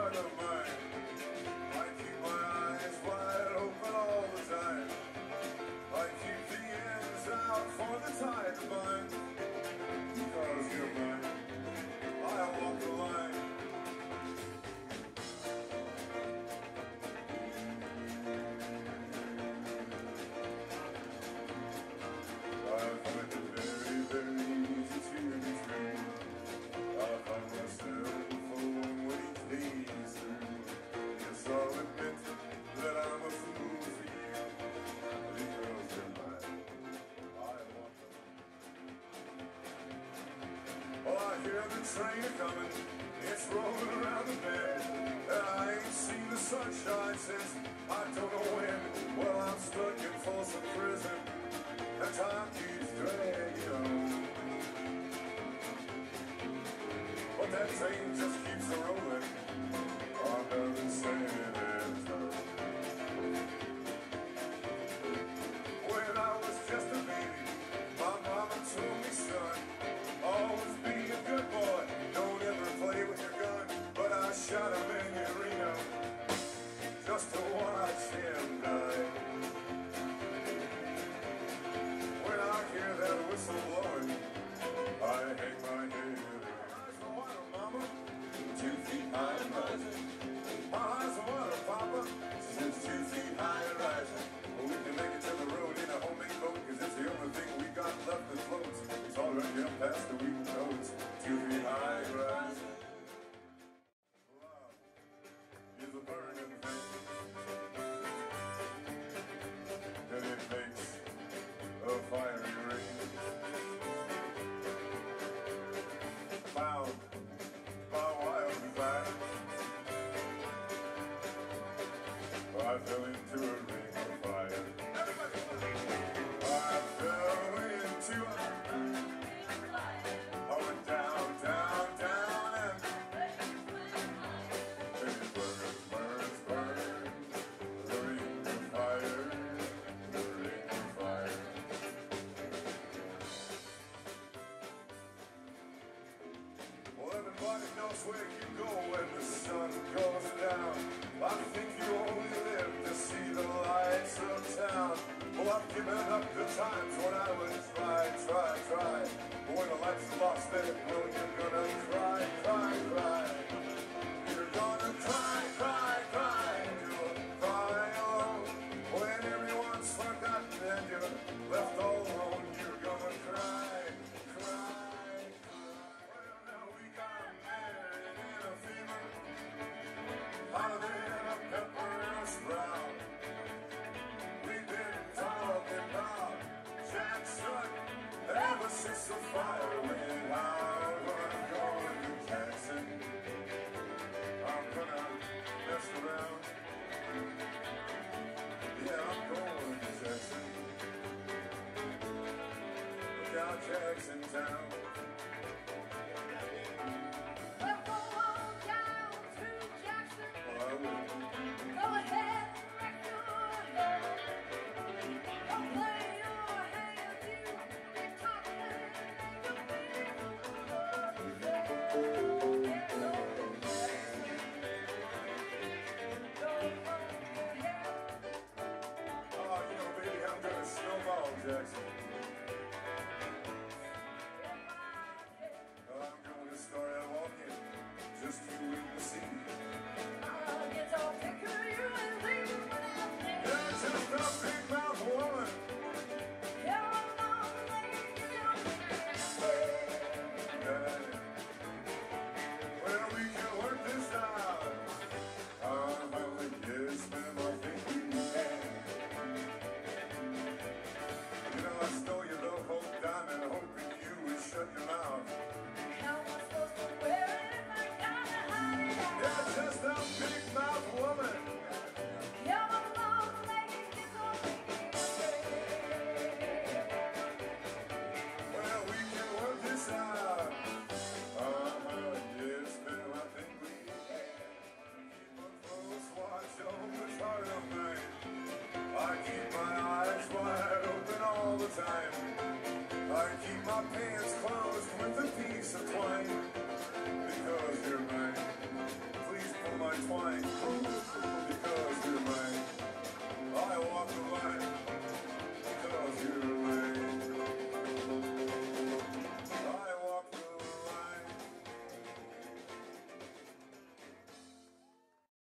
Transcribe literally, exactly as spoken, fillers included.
heart of mine. I keep my eyes wide open all the time. I keep the ends out for the tide to bind. Because you're mine, I walk the line. I find it very, very easy to be true. I find myself alone when each day is through. Yes, I'll admit that I'm a fool for you. Because you're mine, I want them. Well, I hear the train coming, it's rolling around the bend. And I ain't seen the sunshine since I don't know when. Well, I'm stuck in Folsom Prison, and time keeps dragging on. But that train just keeps a rolling under the sand and turn. When I was just a baby, my mama told me, son, always be a good boy, don't ever play with your gun. But I shot him in Reno just to watch him die. When I hear that whistle blowing, I hang my head. Eyes on water, mama, two feet high and rising. My eyes on water, papa, since two feet high and rising. Well, we can make it to the road in a homemade boat, cause it's the only thing we got left that floats. It's already up past the wheat roads, two feet high and rising. Love is a burning thing, and it makes a fiery ring. Found my wild desire, I fell into a ring of fire. I fell into a I went down, down, down, and it burns, burns, burns. The ring of fire, the ring of fire. Well, everybody knows where you go when the sun goes down. I think you only live to see the lights of town. Well, I've given up the times when I would try, try, try. But when the lights are lost, then well, you're gonna cry, cry, cry. You're gonna cry, cry, cry. You'll cry alone. When everyone's forgotten and you're left all alone, you're gonna cry, cry, cry. Well, now we got married in a fever, hotter than a pepper and a sprout. We've been talking about Jackson ever since the fire went out. I'm going to Jackson, I'm gonna mess around. Yeah, I'm going to Jackson. Look out, Jackson Town. Well, go on down to Jackson. Well, I will. Go ahead and wreck your head. Don't play your hand, you big top man. You'll be dead. Yeah, go to Jackson. Go on ahead. Oh, you know, baby, I'm gonna snowball Jackson. I'm going to start out walking, just you wait and see. I'll get all pick of you and leave you without me. You're just a big mouth woman. You're a long lady, you're Yeah. Well, we can work this out. I'm only yes, ma'am, I think we can. You know, I stole your little hope diamond, hoping you would shut your mouth. How am I supposed to wear it if I gotta hide it out? You're just a big mouth woman. You're a long lady, it's all Well, we can work this out. Uh-huh, yes, ma'am, I think we can. Keep a close watch on this heart of mine. I keep my eyes wide open all the time. I keep my pants closed with a piece of twine. Because you're mine, please pull my my twang.